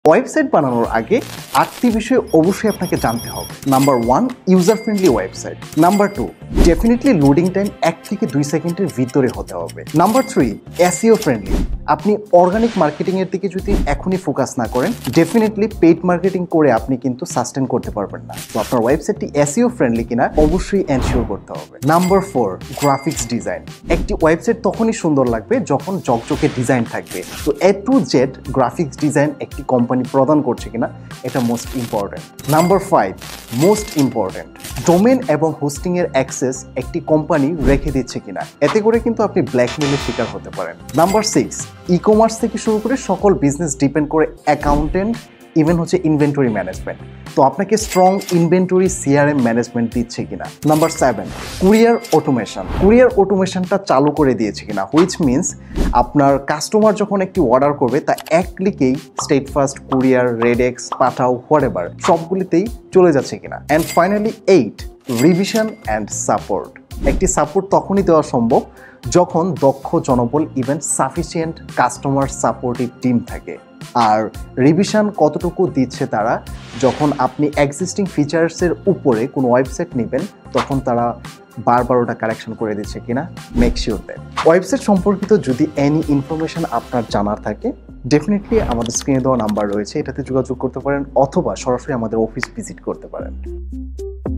Website বানানোর আগে 8টি বিষয় অবশ্যই আপনাকে জানতে হবে। Number 1, user friendly website. Number 2, definitely loading time 1 থেকে 2 সেকেন্ডের ভিতরে হতে হবে। Number 3, SEO friendly. আপনি অর্গানিক মার্কেটিং এর দিকে যদি এখনই ফোকাস না করেন, ডেফিনেটলি পেইড মার্কেটিং করে আপনি কিন্তু সাস্টেন করতে পারবেন না। তো আপনার ওয়েবসাইটটি এসইও ফ্রেন্ডলি কিনা অবশ্যই এনশিওর করতে হবে। Number 4, graphics design. একটি ওয়েবসাইট তখনই সুন্দর লাগবে যখন ঝকঝকে ডিজাইন থাকবে। তো A to Z graphics design একটি কোম্পানি প্রদান করছে কিনা এটা most important. Number 5, most important, domain এবং হোস্টিং এর অ্যাক্সেস একটি কোম্পানি রেখে দিচ্ছে কিনা। এতে করে কিন্তু আপনি ব্ল্যাকমেইলের শিকার হতে পারেন। নাম্বার 6, ই-কমার্স থেকে শুরু করে সকল বিজনেস ডিপেন্ড করে অ্যাকাউন্টেন্ট, ইভেন হচ্ছে ইনভেন্টরি ম্যানেজমেন্ট। তো আপনাকে স্ট্রং ইনভেন্টরি সিআরএম ম্যানেজমেন্ট দিচ্ছে কিনা। Number 7, courier automation. কুরিয়ার অটোমেশনটা চালু করে দিয়েছে কিনা, হুইচ মিনস আপনার কাস্টমার যখন একটি অর্ডার করবে তা এক ক্লিকেই Steadfast, courier, RedX, Pathao, whatever সবগুলিতেই চলে যাচ্ছে কিনা। And finally 8, revision and support. একটি সাপোর্ট তখনই দেওয়া সম্ভব যখন দক্ষ জনবল, even sufficient customer supportive team থাকে। আর রিভিশন কতটুকু দিচ্ছে তারা, যখন আপনি এক্সিস্টিং ফিচার্সের উপরে কোনো ওয়েবসাইট নেবেন তখন তারা বারবার ওটা কারেকশন করে দিচ্ছে কিনা মেক শিওর দেন। ওয়েবসাইট সম্পর্কিত যদি এনি ইনফরমেশন আপনার জানার থাকে, ডেফিনেটলি আমাদের স্ক্রিনে দেওয়া নাম্বার রয়েছে, এটাতে যোগাযোগ করতে পারেন অথবা সরাসরি আমাদের অফিস ভিজিট করতে পারেন।